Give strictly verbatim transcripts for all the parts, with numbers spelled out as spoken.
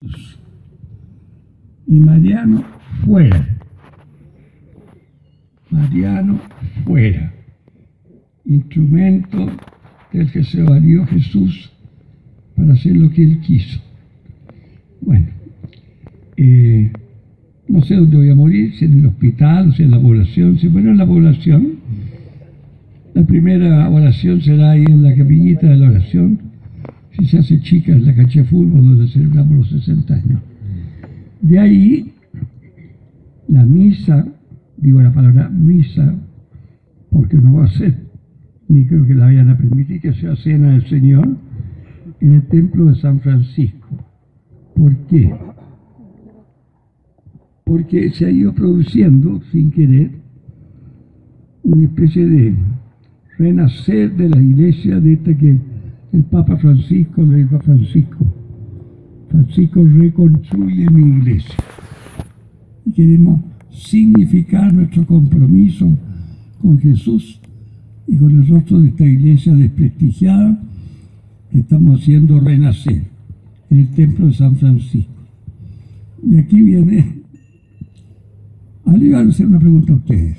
Y Mariano fuera. Mariano fuera. Instrumento del que se valió Jesús para hacer lo que él quiso. Bueno, eh, no sé dónde voy a morir, si en el hospital, o si en la población. Si fuera en la población, la primera oración será ahí en la capillita de la oración. Si se hace chica, en la cancha de fútbol, donde celebramos los sesenta años. De ahí, la misa, digo la palabra misa, porque no va a ser, ni creo que la vayan a permitir, que sea cena del Señor, en el templo de San Francisco. ¿Por qué? Porque se ha ido produciendo, sin querer, una especie de renacer de la iglesia, de esta que el Papa Francisco le dijo a Francisco: Francisco, reconstruye mi iglesia. Y queremos significar nuestro compromiso con Jesús y con el rostro de esta iglesia desprestigiada que estamos haciendo renacer en el templo de San Francisco. Y aquí viene, ahora le voy a hacer una pregunta a ustedes.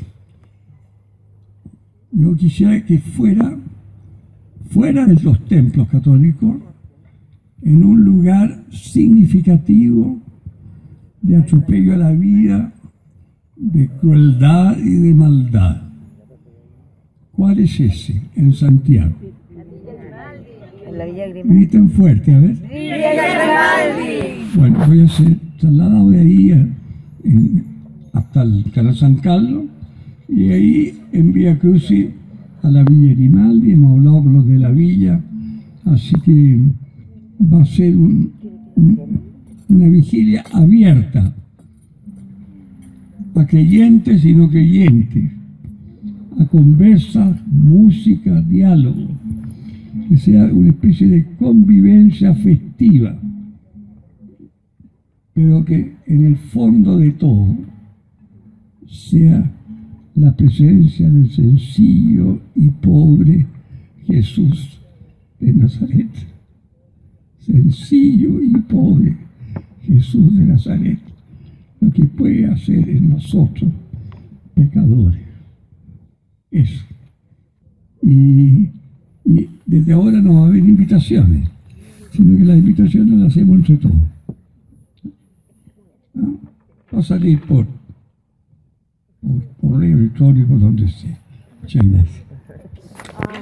Yo quisiera que fuera, fuera de los templos católicos, en un lugar significativo de atropello a la vida, de crueldad y de maldad. ¿Cuál es ese? En Santiago. En la Villa Grimaldi. Griten fuerte, a ver. ¡Villa Grimaldi! Bueno, voy a ser trasladado de ahí a, en, hasta el canal San Carlos, y ahí en Vía Crucis a la Villa Grimaldi. Hemos hablado con los de la villa, así que va a ser un, un, una vigilia abierta a creyentes y no creyentes, a conversas, música, diálogo, que sea una especie de convivencia festiva, pero que en el fondo de todo sea la presencia del sencillo y pobre Jesús de Nazaret. Sencillo y pobre Jesús de Nazaret, lo que puede hacer en nosotros, pecadores. Eso. Y, y desde ahora no va a haber invitaciones, sino que las invitaciones las hacemos entre todos. ¿No? Va a salir por, por correo electrónico, donde sea. Muchas gracias.